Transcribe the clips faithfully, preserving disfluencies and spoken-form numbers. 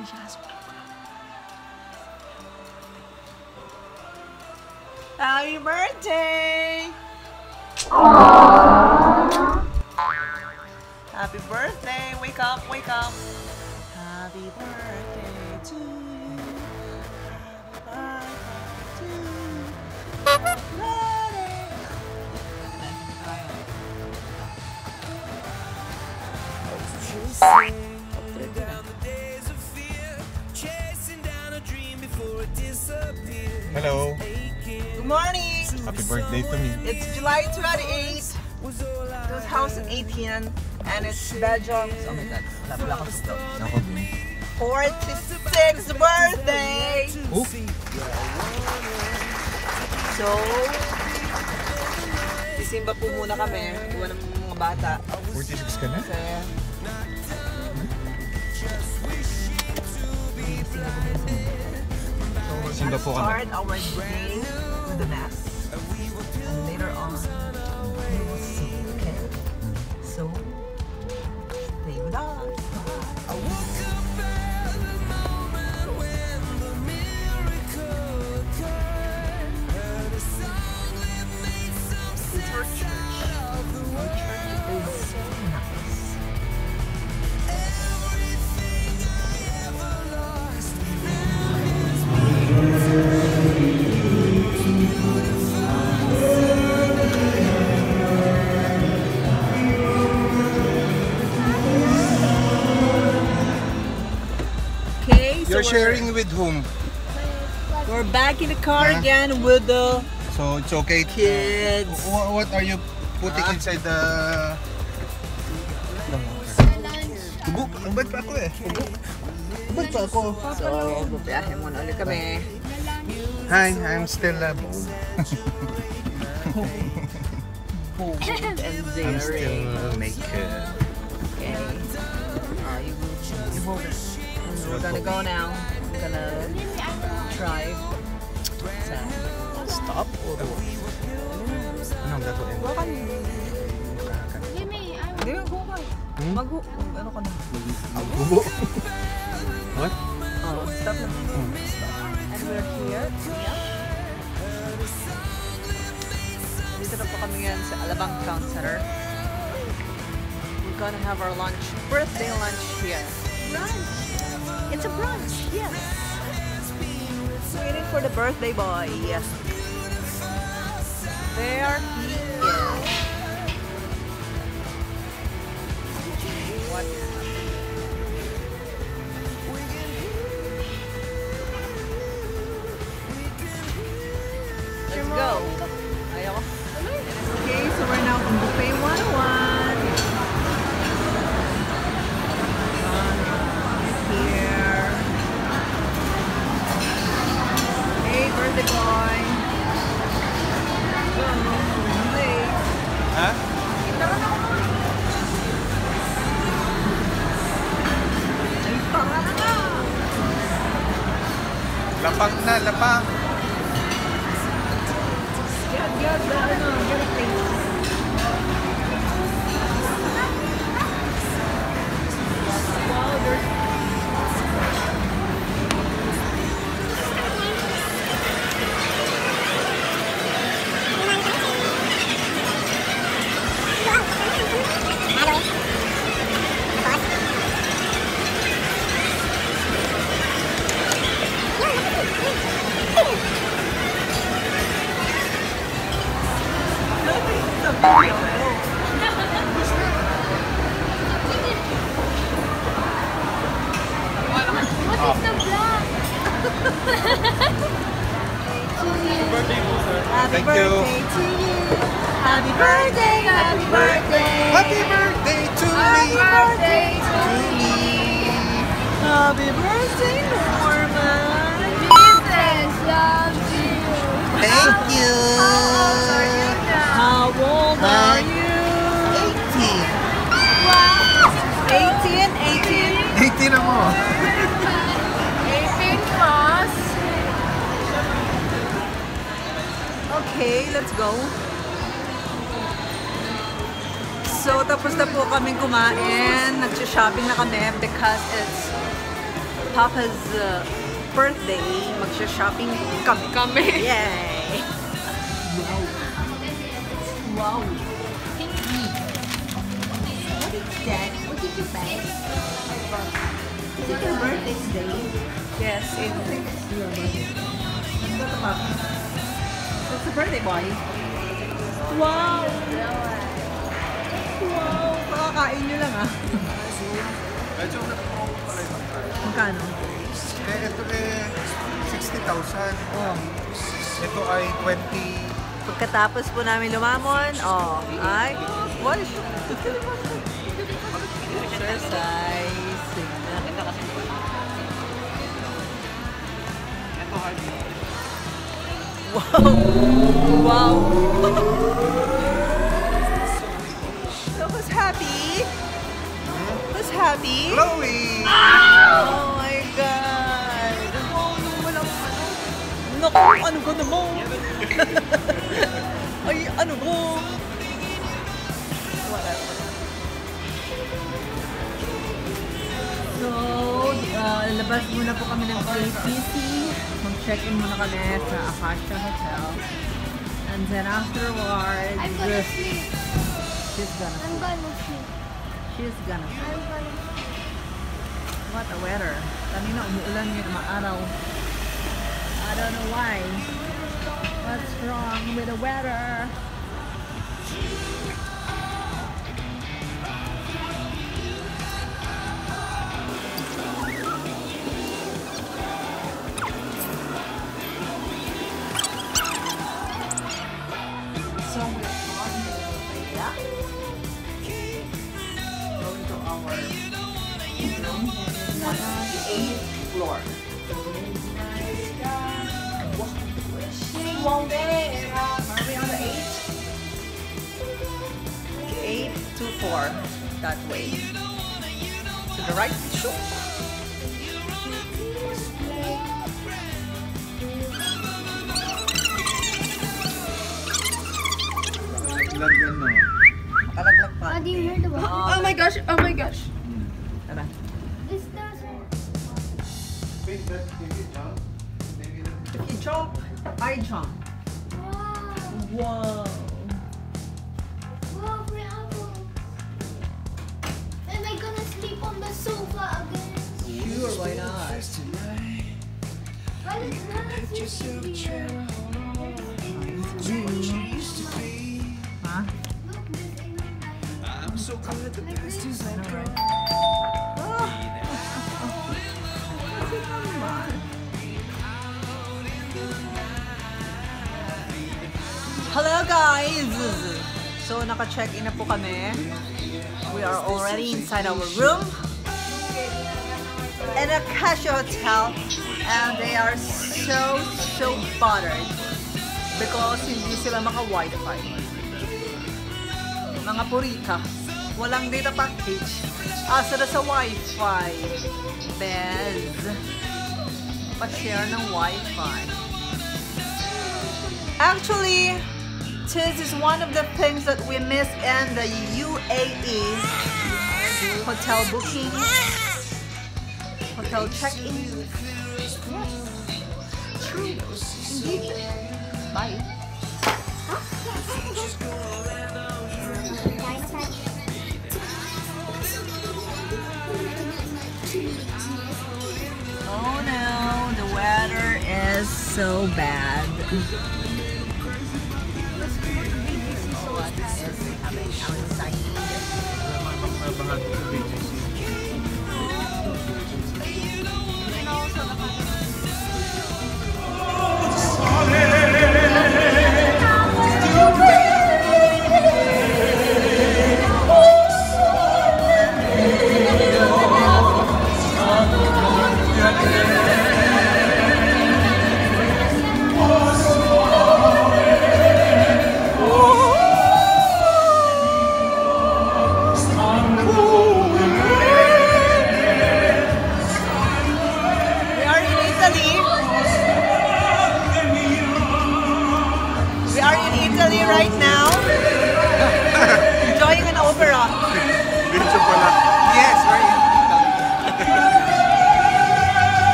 Happy birthday! Happy birthday! Wake up, wake up! Happy birthday to you! Happy birthday to you! Hello. Good morning. Happy birthday to me. It's July twenty-eighth. This house in eighteen and it's Bejong's. Oh my God, nabla ko sa Ako din. forty-sixth birthday. Oh. So, sisimba po muna kami. Iwan ng mga bata. forty-six ka na? Kasi, Simba po kami. start our day with the mass. And later on, we will see. Okay? So, stay with us. It's our church. Our church is so nice. You're sharing with whom? We're back in the car Huh? again with the So it's okay. kids. Wh- What are you putting Huh? inside the... Tubo? Ang bad pa ako eh. Tubo? Ang bad pa ako. So, bubiyahe muna ulit kami. Hi, I'm still uh, bold. Bold and I'm still daring. naked. Okay. Uh, you, you hold it. We're gonna go now. We're gonna drive. So, Stop or what? Anong gagawin? Wakan. Jimmy, I Hindi, go ka. Hmm? Mag ano ka na? Tubo? What? Oh, stop na. Hmm. And we're here. Yeah. Dito na po kami yan sa Alabang Town Center. We're gonna have our lunch, birthday lunch here. brunch. It's a brunch, yes. Waiting for the birthday boy. Yes. There he is. What is happening? Let's go. Ayaw ko. Okay, so we're now on Buffet one oh one. Here. Hey, birthday boy. Late. Ha? Ay, tara na nga. Lapang na, lapang. Get, get, the, ano, get a face. Wow, there's... What is the vlog? Happy Thank birthday you. to you. Happy birthday, happy birthday. Happy birthday to Happy me. birthday to me. Happy birthday, Norman. Jesus loves you. Thank you. How old are you? eighteen. Wow. eighteen, eighteen. eighteen ako. eighteen plus. Okay, let's go. So, tapos na po kaming kumain. Nag-shopping na kami because it's Papa's uh, birthday, magsha-shopping kami. Kami. Yay! Wow! Pinky! What is that? What did you buy? Is it your birthday today? Yes, it It's your birthday. Let's go to Papa. It's the birthday boy. Wow! Wow! Pakakain nyo lang ah. Medyo nag-promo pala yung card. Magkano? Eh, ito eh, sixty thousand. Oh. Ito ay twenty. Pagkatapos po namin lumamon, oh, ay, what is exercise. Wow! Wow! So who's happy? Who's happy? Chloe! Oh my God! Oh, nung walang ano. Naku, ano ko naman? Ay, ano ko? Whatever. So, uh, labas muna po kami ng A T C. Mag-check-in muna kami sa Acacia Hotel. And then afterwards, I'm gonna sleep. she's gonna I'm gonna sleep. She's gonna I'm gonna sleep. What a weather. Kanina umuulan ngayon maaraw. I don't know why. What's wrong with the weather? So we're on the yeah. Going to our room on the eighth floor. Long day. Are we on the eighth? Eight to four. That way. To the right. Sure. Laglag yan, no? Makalaglag pa. Oh, do you hear the one? Oh, Oh my gosh, oh my gosh. Tara. Is there some... Wait, that, take it down. Take it down. If you jump, I jump. Wow. Whoa. Wow, bravo. Am I gonna sleep on the sofa again? Sure, why not? Well, it's not sleeping here. Huh? Look, there's a night. I'm so glad the best is I know, right? Hello guys! So naka-check-in na po kami. We are already inside our room in Acacia Hotel and they are so so bothered because hindi sila maka-wifi. Mga purita, walang data package. Asa na sa wifi? Bez, pa-share ng wifi. Actually, this is one of the things that we miss in the U A E. Hotel booking, hotel check-in. Yes, true. Indeed. Bye. Oh no, the weather is so bad. What is happening outside? And also the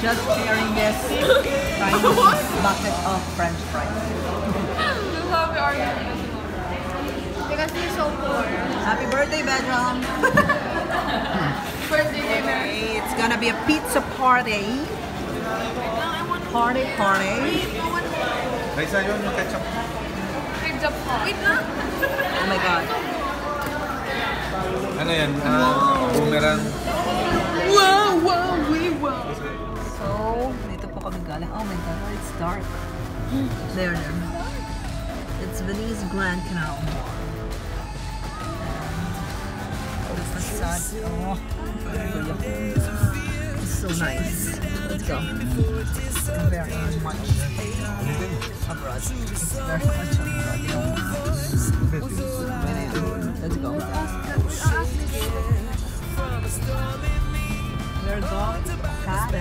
just sharing this tiny bucket of French fries. Because you're so poor. Happy birthday, Bejong! Birthday dinner. Okay, it's gonna be a pizza party. Party, party. Raisa yun yung ketchup. Ketchup hot. Wait na. Oh my god. Ano yan? Uh, boomerang. Wow, wow, we wow. So, dito po kami galing. Oh my god, it's dark. There, there. It's Venice Grand Canal. And the facade. Oh, it's so nice. Let's go. It's very much abroad. It's very much abroad. Let's go. We're going to Okada.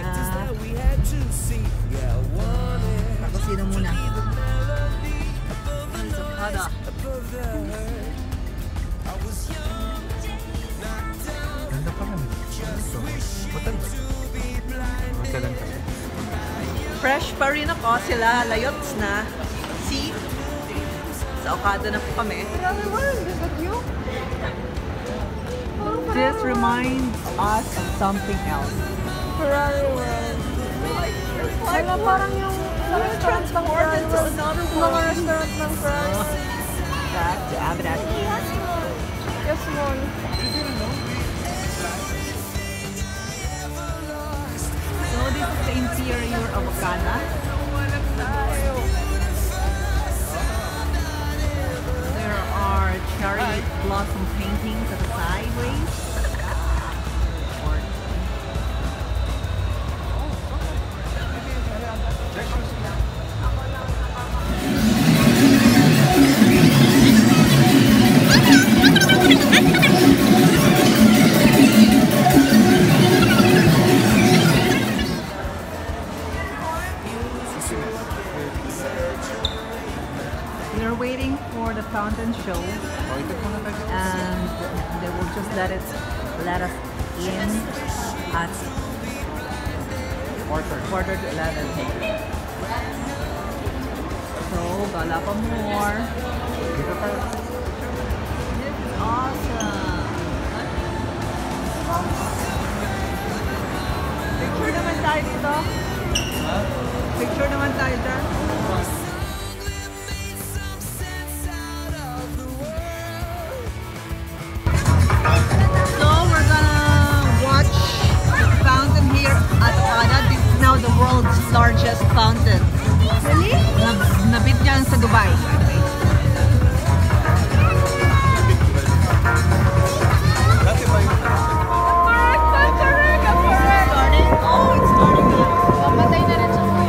Ako sino muna? It's Okada. Ganda pa rin. Ito. Hotel ba? Hotel lang kasi. Fresh pa rin ako. Sila layots na. See? Sa Okada na po kami. This reminds us of something else. Ferrari World. Wala parang yung Transported to another world. mga restaurant ng France. Back to Abu Dhabi. Yes, one. So this is the interior of Okada. There are cherry blossom paintings at the sideways. We're waiting for the fountain show, and they will just let it let us in at Quarter. quarter to eleven. So, gala pa more. Dito pa. This is awesome. Picture naman tayo dito. Picture naman tayo dyan. So we're gonna watch the fountain here at Okada. This is now the world's largest fountain. Really? Nab nabit yan sa Dubai. Dati ba yung... Correct, correct, correct. Starting? Oh, it's starting now. Mamatay na rin siya kuya.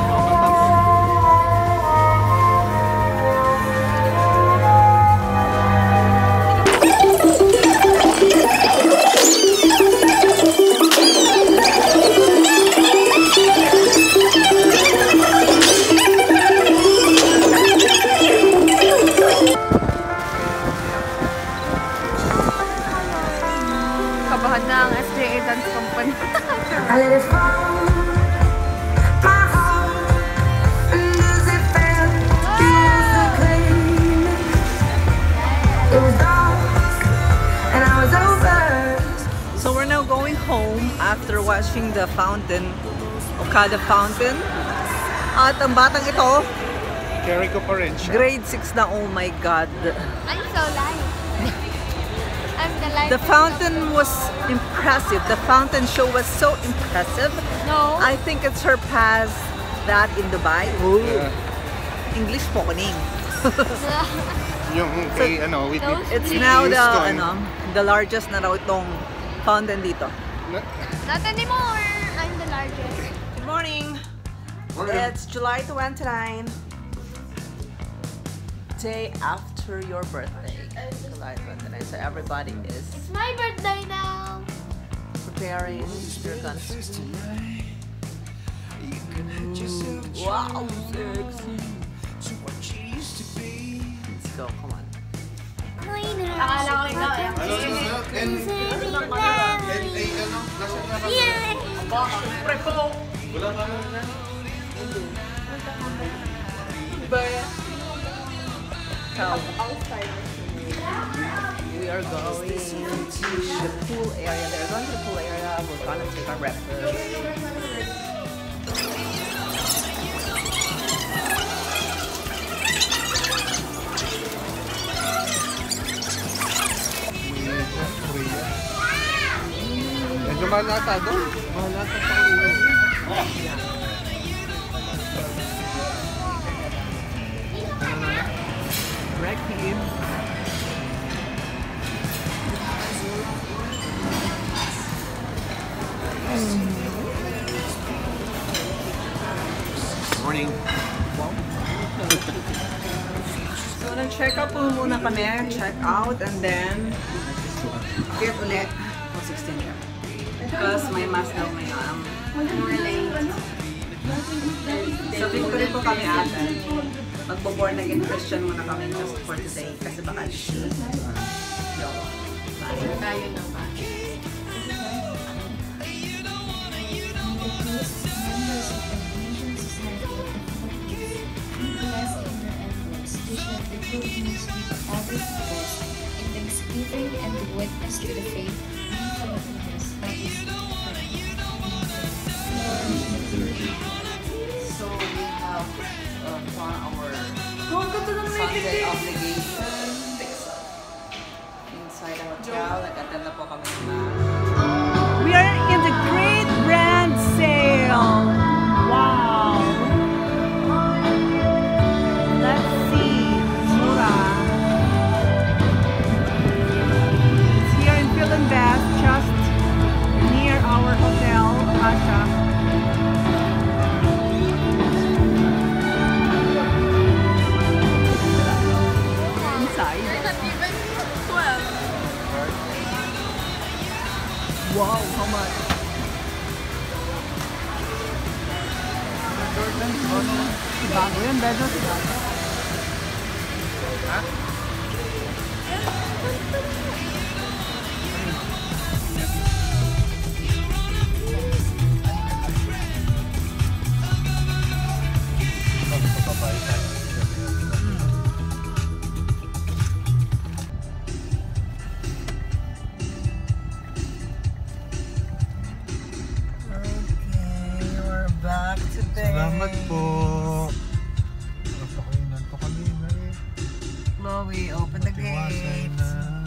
Kabahan na ang S J A Dance Company. I let it fall, my heart, and as it fell, clean. It was dark, and I was over. So we're now going home after watching the fountain, Okada Fountain. At ang batang ito, Carry ko pa rin siya. grade six na, oh my god. I'm so light. I'm the light. The fountain was impressive. The fountain show was so impressive. No. I think it surpassed that in Dubai. Ooh. Yeah. English po kuning. Yung kay ano, with Those- It's Whitney now the Houston. ano, the largest na raw itong fountain dito. Na- Not anymore. I'm the largest. Good morning. Morning. It's July twenty-ninth, day after your birthday. July twenty-ninth. So everybody is It's my birthday now. preparing their guns. Wow, sexy. Let's go, come on. Akala ko ikaw eh. Ano, ano, ano? And, and, eh, ano, nasa na kami. Yeah. Pre po. Wala ka na. So, we are going to the pool area. They're going to the pool area. We're gonna take our breakfast. Medyo mahal ata doon. Mahal ata sa ulo. Breakfast. Morning. So, nag-check out po muna kami. Check out and then get ulit. Oh, sixteen siya. Because may mask daw ngayon. More late. Sa Victory po kami ata. Magpo-born again Christian muna kami just for today. Kasi baka yo. Bye. Tayo na ba? In thanksgiving and witness to the faith in Filipinos that is So we have uh, for our Sunday obligation inside the hotel. Nag-attend na po kami na. We are in the Great Brand Sale. Wow! Let's see. Mura. It's here in Philadelphia, just near our hotel, Acacia. Inside. Wow, how much? Bago yan, bedo siya. Ha? Magpapabay tayo. Okay, we're back today. Salamat po. Napakainan pa kami na eh. Chloe, open the Matiwasay gate. na.